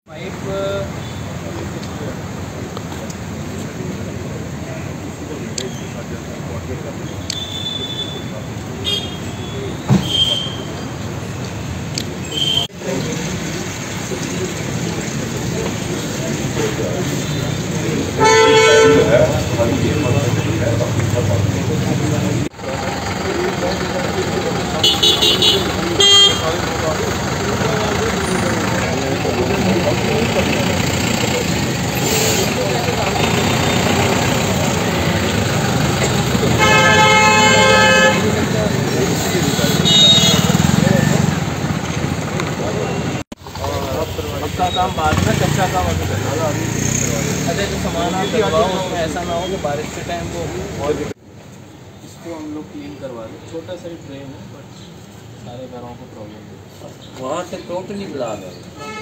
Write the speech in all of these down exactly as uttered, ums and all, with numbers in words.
का काम बाद में कच्चा काम अभी करना। अरे जो सामान आप लगवाओ उसमें ऐसा ना हो कि बारिश के टाइम वो और इसको हम लोग क्लीन करवा दें। छोटा सा ही ड्रेन है बट सारे घरों को प्रॉब्लम है। वहाँ से टोटली ब्लॉक है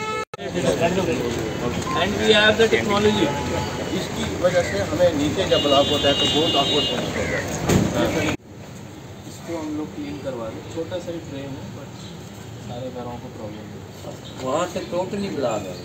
and we have the technology. इसकी वजह से हमें नीचे जब ब्लॉक होता है तो बहुत ऑकवर्ड होता है। इसको हम लोग क्लीन करवा दें। छोटा सा ही ड्रेन है बट सारे घरों को प्रॉब्लम है। वहाँ से टोटली ब्लॉक है।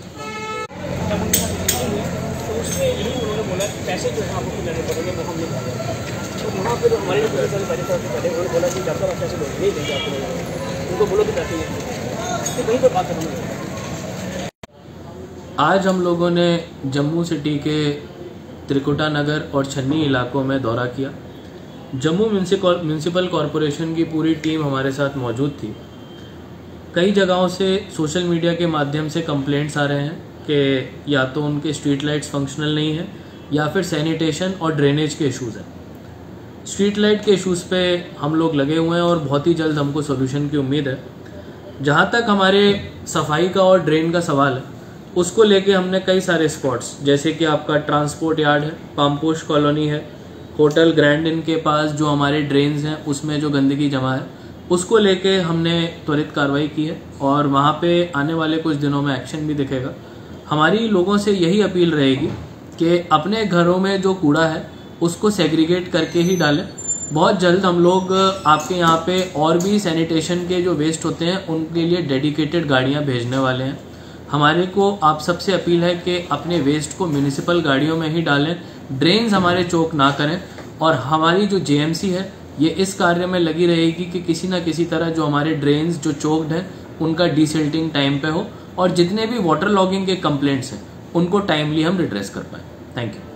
तो उसमें यही उन्होंने बोला कि पैसे जो है आपको लेने पड़ेंगे वो हम नहीं करेंगे। तो वहाँ पर हमारे जो पैसे पहले पहले उन्होंने बोला कि जब तक पैसे नहीं देंगे आपको उनको बोलो कि पैसे तो कहीं पर बात करेंगे। आज हम लोगों ने जम्मू सिटी के त्रिकुटा नगर और छन्नी इलाकों में दौरा किया। जम्मू म्यूनसिपल कॉरपोरेशन की पूरी टीम हमारे साथ मौजूद थी। कई जगहों से सोशल मीडिया के माध्यम से कंप्लेंट्स आ रहे हैं कि या तो उनके स्ट्रीट लाइट्स फंक्शनल नहीं है या फिर सैनिटेशन और ड्रेनेज के इश्यूज़ हैं। स्ट्रीट लाइट के इश्यूज़ पे हम लोग लगे हुए हैं और बहुत ही जल्द हमको सोल्यूशन की उम्मीद है। जहाँ तक हमारे सफाई का और ड्रेन का सवाल है उसको लेके हमने कई सारे स्पॉट्स जैसे कि आपका ट्रांसपोर्ट यार्ड है, पामपोश कॉलोनी है, होटल ग्रैंड इन के पास जो हमारे ड्रेन्स हैं उसमें जो गंदगी जमा है उसको लेके हमने त्वरित कार्रवाई की है और वहाँ पे आने वाले कुछ दिनों में एक्शन भी दिखेगा। हमारी लोगों से यही अपील रहेगी कि अपने घरों में जो कूड़ा है उसको सेग्रीगेट करके ही डालें। बहुत जल्द हम लोग आपके यहाँ पे और भी सैनिटेशन के जो वेस्ट होते हैं उनके लिए डेडिकेटेड गाड़ियाँ भेजने वाले हैं। हमारे को आप सबसे अपील है कि अपने वेस्ट को म्यूनिसिपल गाड़ियों में ही डालें, ड्रेन्स हमारे चौक ना करें और हमारी जो जेएमसी है ये इस कार्य में लगी रहेगी कि किसी ना किसी तरह जो हमारे ड्रेन्स जो चोक्ड हैं उनका डिसिल्टिंग टाइम पे हो और जितने भी वाटर लॉगिंग के कंप्लेंट्स हैं उनको टाइमली हम रिड्रेस कर पाएँ। Thank you.